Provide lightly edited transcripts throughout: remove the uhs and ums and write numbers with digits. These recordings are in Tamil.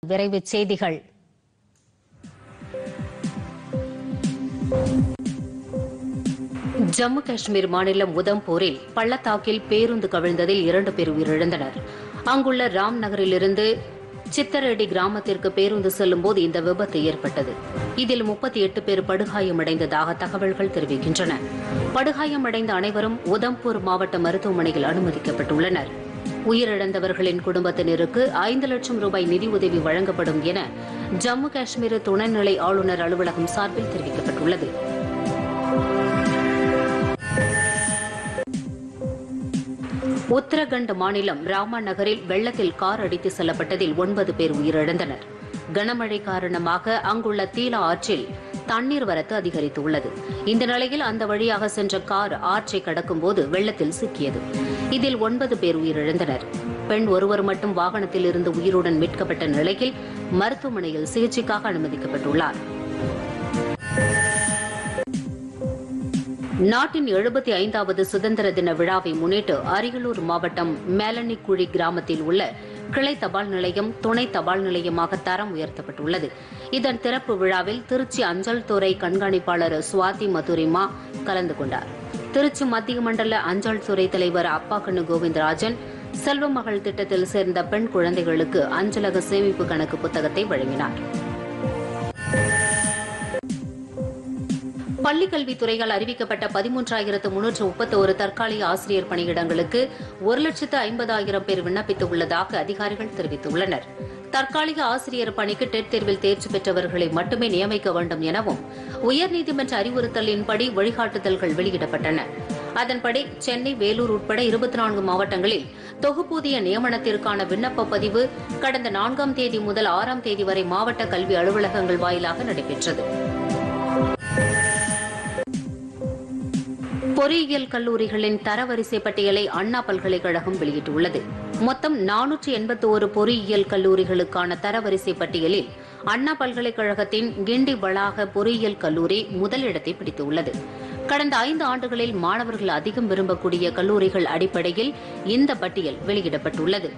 விரைவுச் செய்திகள். ஜம்மு காஷ்மீர் மாநிலம் உதம்பூரில் பள்ளத்தாக்கில் பேருந்து கவிழ்ந்ததில் 2 பேர் உயிரிழந்தனர். அங்குள்ள ராம் நகரிலிருந்து சித்தரேடி கிராமத்திற்கு பேருந்து செல்லும்போது இந்த விபத்து ஏற்பட்டது. இதில் 38 பேர் படுகாயமடைந்ததாக தகவல்கள் தெரிவிக்கின்றன. படுகாயமடைந்த அனைவரும் உதம்பூர் மாவட்ட மருத்துவமனையில் அனுமதிக்கப்பட்டுள்ளனர். உயிரிழந்தவர்களின் குடும்பத்தினருக்கு 5 லட்சம் ரூபாய் நிதியுதவி வழங்கப்படும் என ஜம்மு காஷ்மீர் துணைநிலை ஆளுநர் அலுவலகம் சார்பில் தெரிவிக்கப்பட்டுள்ளது. உத்தரகண்ட் மாநிலம் ராமா நகரில் வெள்ளத்தில் கார் அடித்து செல்லப்பட்டதில் 9 பேர் உயிரிழந்தனர். கனமழை காரணமாக அங்குள்ள தீலா ஆற்றில் தண்ணீர் வரத்து அதிகரித்துள்ளது. இந்த நிலையில் அந்த வழியாக சென்ற கார் ஆற்றை கடக்கும்போது வெள்ளத்தில் சிக்கியது. இதில் 9 பேர் உயிரிழந்தனர். பெண் ஒருவர் மட்டும் வாகனத்தில் இருந்து உயிருடன் மீட்கப்பட்ட நிலையில் மருத்துவமனையில் சிகிச்சைக்காக அனுமதிக்கப்பட்டுள்ளார். நாட்டின் 75வது சுதந்திர தின விழாவை முன்னிட்டு அரியலூர் மாவட்டம் மேலனிக்குழி கிராமத்தில் உள்ள கிளை தபால் நிலையம் துணை தபால் நிலையமாக தரம் உயர்த்தப்பட்டுள்ளது. இதன் திறப்பு விழாவில் திருச்சி அஞ்சல் துறை கண்காணிப்பாளர் சுவாதி மதுரிமா கலந்து கொண்டார். திருச்சி மத்திய மண்டல அஞ்சல் துறை தலைவர் அப்பாக்கண்ணு கோவிந்தராஜன் செல்வமகள் திட்டத்தில் சேர்ந்த பெண் குழந்தைகளுக்கு அஞ்சலக சேமிப்பு கணக்கு புத்தகத்தை வழங்கினார். பள்ளிக்கல்வித்துறையால் அறிவிக்கப்பட்ட 13,331 தற்காலிக ஆசிரியர் பணியிடங்களுக்கு 1,50,000 பேர் விண்ணப்பித்துள்ளதாக அதிகாரிகள் தெரிவித்துள்ளனர். தற்காலிக ஆசிரியர் பணிக்கு டெட் தேர்வில் தேர்ச்சி பெற்றவர்களை மட்டுமே நியமிக்க வேண்டும் எனவும் உயர்நீதிமன்ற அறிவுறுத்தலின்படி வழிகாட்டுதல்கள் வெளியிடப்பட்டன. அதன்படி சென்னை, வேலூர் உட்பட 24 மாவட்டங்களில் தொகுப்பூதிய நியமனத்திற்கான விண்ணப்ப பதிவு கடந்த 4ஆம் தேதி முதல் 6ஆம் தேதி வரை மாவட்ட கல்வி அலுவலகங்கள் வாயிலாக நடைபெற்றது. பொறியியல் கல்லூரிகளின் தரவரிசை பட்டியலை அண்ணா பல்கலைக்கழகம் வெளியிட்டுள்ளது. மொத்தம் 481 பொறியியல் கல்லூரிகளுக்கான தரவரிசை பட்டியலில் அண்ணா பல்கலைக்கழகத்தின் கிண்டி வளாக பொறியியல் கல்லூரி முதலிடத்தை பிடித்துள்ளது. கடந்த 5 ஆண்டுகளில் மாணவர்கள் அதிகம் விரும்பக்கூடிய கல்லூரிகள் அடிப்படையில் இந்த பட்டியல் வெளியிடப்பட்டுள்ளது.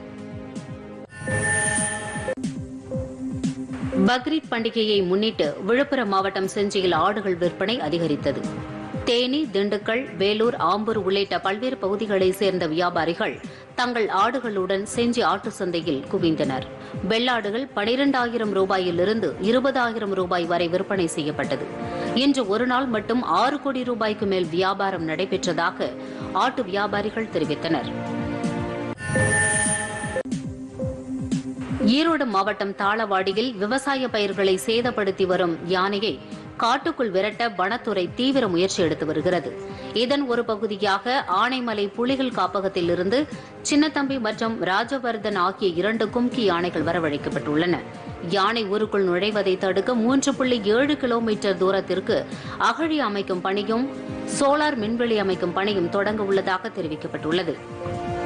பக்ரீத் பண்டிகையை முன்னிட்டு விழுப்புரம் மாவட்டம் செஞ்சியில் ஆடுகள் விற்பனை அதிகரித்தது. தேனி, திண்டுக்கல், வேலூர், ஆம்பூர் உள்ளிட்ட பல்வேறு பகுதிகளைச் சேர்ந்த வியாபாரிகள் தங்கள் ஆடுகளுடன் செஞ்சி ஆட்டு சந்தையில் குவிந்தனர். வெள்ளாடுகள் 12,000 ரூபாயிலிருந்து 20,000 ரூபாய் வரை விற்பனை செய்யப்பட்டது. இன்று ஒரு நாள் மட்டும் 6 கோடி ரூபாய்க்கு மேல் வியாபாரம் நடைபெற்றதாக ஆட்டு வியாபாரிகள் தெரிவித்தனர். ஈரோடு மாவட்டம் தாளவாடியில் விவசாய பயிர்களை சேதப்படுத்தி வரும் யானையை காட்டுக்குள் விரட்ட வனத்துறை தீவிர முயற்சி எடுத்து வருகிறது. இதன் ஒரு பகுதியாக ஆனைமலை புலிகள் காப்பகத்தில் இருந்து சின்னத்தம்பி மற்றும் ராஜவர்தன் ஆகிய 2 கும்கி யானைகள் வரவழைக்கப்பட்டுள்ளன. யானை ஊருக்குள் நுழைவதை தடுக்க 3.7 கிலோமீட்டர் தூரத்திற்கு அகழி அமைக்கும் பணியும் சோலார் மின்வெளி அமைக்கும் பணியும் தொடங்க உள்ளதாக தெரிவிக்கப்பட்டுள்ளது.